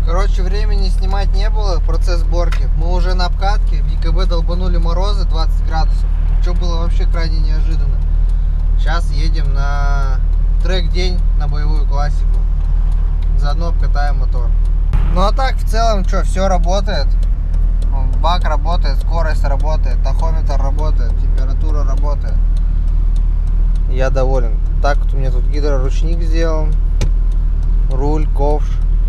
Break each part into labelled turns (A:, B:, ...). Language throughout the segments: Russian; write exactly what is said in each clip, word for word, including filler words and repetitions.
A: Короче, времени снимать не было, процесс сборки. Мы уже на обкатке, в ЕКБ долбанули морозы двадцать градусов, что было вообще крайне неожиданно. Сейчас едем на трек-день, на боевую классику. Заодно обкатаем мотор. Ну а так, в целом, что, все работает. Бак работает, скорость работает, тахометр работает, температура работает. Я доволен. Так вот у меня тут гидроручник сделан, руль, ковш.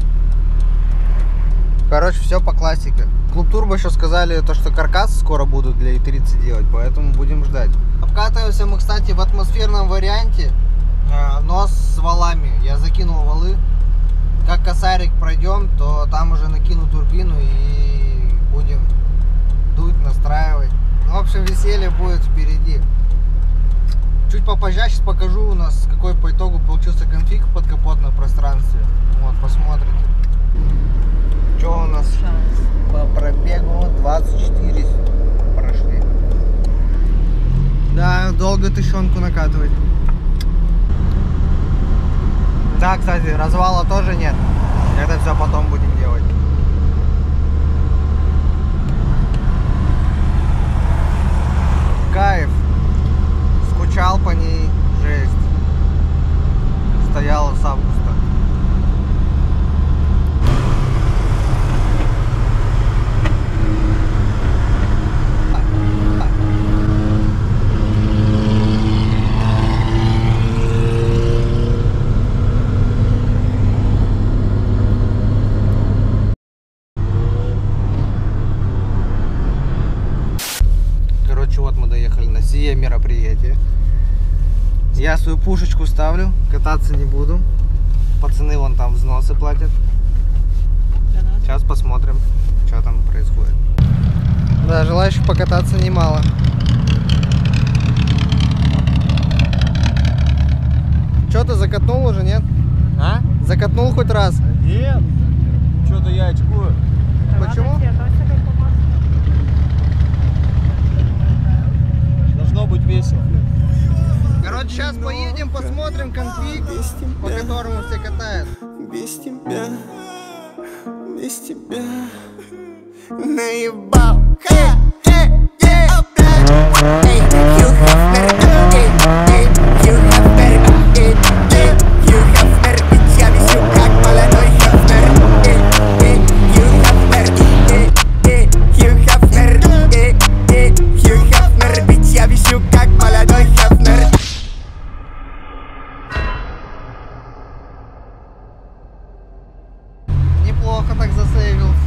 A: Короче, все по классике. Клуб Турбо еще сказали, то, что каркасы скоро будут для и тридцать делать, поэтому будем ждать. Обкатываемся мы, кстати, в атмосферном варианте, но с валами. Я закинул валы. Как косарик пройдем, то там уже накину турбину и будем дуть, настраивать. В общем, веселье будет впереди. Чуть попозже сейчас покажу у нас, какой по итогу получился конфиг в подкапотном пространстве. Вот, посмотрите. Что у нас по пробегу? двадцать четыре прошли. Да, долго тыщенку накатывать. Да, кстати, развала тоже нет. Это все потом будем делать. Кайф. Скучал по ней, жесть. Стояла с августа. Вот мы доехали на сие мероприятие. Я свою пушечку ставлю, кататься не буду. Пацаны вон там взносы платят. Сейчас посмотрим, что там происходит. Да, желающих покататься немало. Что, ты закатнул уже, нет? А? Закатнул хоть раз?
B: Нет. Что-то я очкую.
A: Почему?
B: Должно быть весело.
A: Короче, сейчас поедем, посмотрим конфиг, по которому все катают.
C: Без тебя, без тебя наебал.
A: Неплохо так засейвился.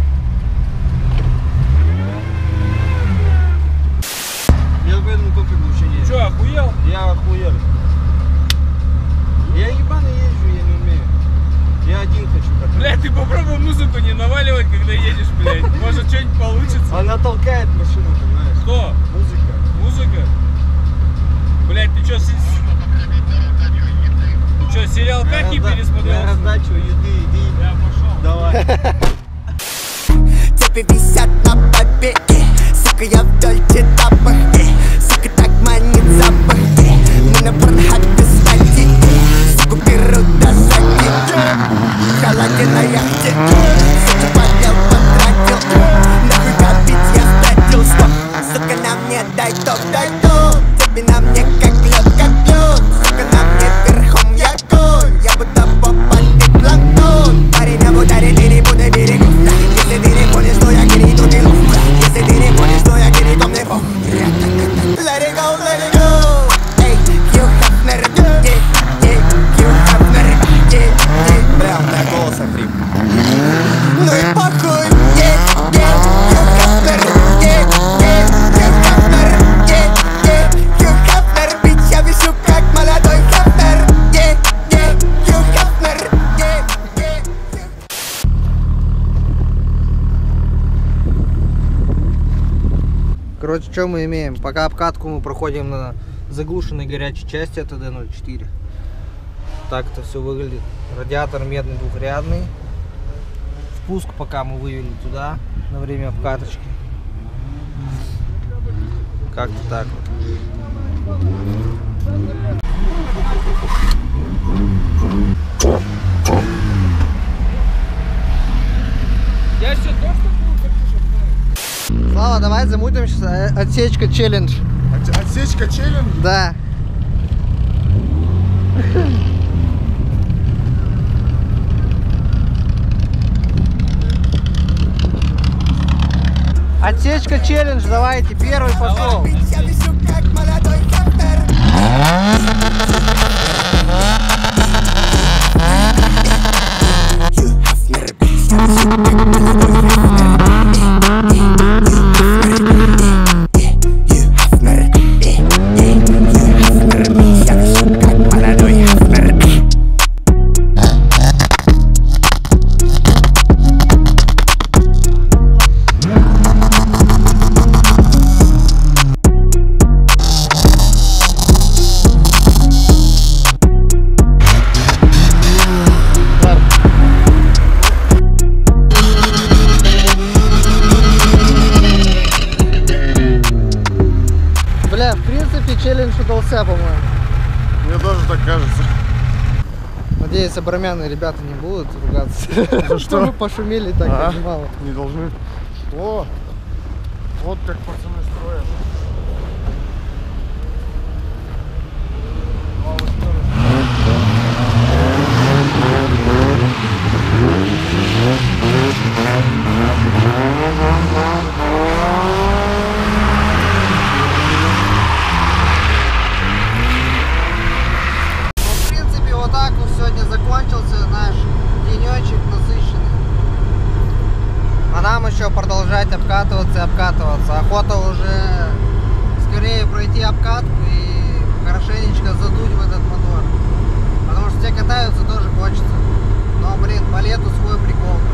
B: Я в этом конфигу вообще не езжу.
D: Че, охуел?
B: Я охуел. Я ебаный езжу, я не умею. Я один хочу кататься.
D: Блядь, ты попробуй музыку не наваливать, когда едешь, блядь. Может, что-нибудь получится.
B: Она толкает машину, понимаешь?
D: Что?
B: Музыка.
D: Музыка? Блядь, ты что, с... ты что, сериал Каки пересмотрел?
B: На раздачу еды, иди.
D: Я пошел.
B: Давай.
C: Цепи висят на побеге, сука, я в дольче тапахе, сука, так манит запахи. Мы на порнхаб без статики, сука, беру до задники. Холоде на яхте, сука, поднял, потратил. Нахуй копить я стратил, стоп, сука, на мне дай топ, дай топ. Тебе на мне как лед, как лед, сука, на мне верхом я конь. Я будто попасть в планктон. Парень обударит и не буду берегу. Если ты не понял, что я гири, то ты лох. Если ты не понял, что я гири, то мне пох. Let it go, let it go. Эй, you have never, yeah, yeah, you have never, yeah, yeah. Прям на голос хрип. Ну и похуй, yeah, yeah, you have never, yeah, yeah, you have never, yeah, yeah, you have never. Bitch, я вешу как молодой хапнер, yeah, yeah, you have never, yeah, yeah.
A: Короче, что мы имеем? Пока обкатку мы проходим на заглушенной горячей части, это дэ ноль четыре. Так это все выглядит. Радиатор медный двухрядный. Впуск пока мы вывели туда на время обкаточки. Как-то так вот. Слава, давай замутим сейчас отсечка челлендж.
E: От- Отсечка челлендж?
A: Да. Отсечка челлендж, давайте, первый пошел.
C: Я вижу, как молодой хантер. You have never been. Я вижу, как молодой
A: Бля, в принципе, челлендж удался, по-моему.
E: Мне тоже так кажется.
A: Надеюсь, обрамяные ребята не будут ругаться.
E: За что?
A: Мы пошумели так
E: А?
A: немало.
E: Не должны. О! Вот как пацаны строят.
A: В принципе, вот так вот сегодня закончился наш денечек насыщенный. А нам еще продолжать обкатываться и обкатываться. Охота уже скорее пройти обкатку и хорошенечко задуть в этот мотор. Потому что все катаются, тоже хочется. Но, блин, по лету свой прикол.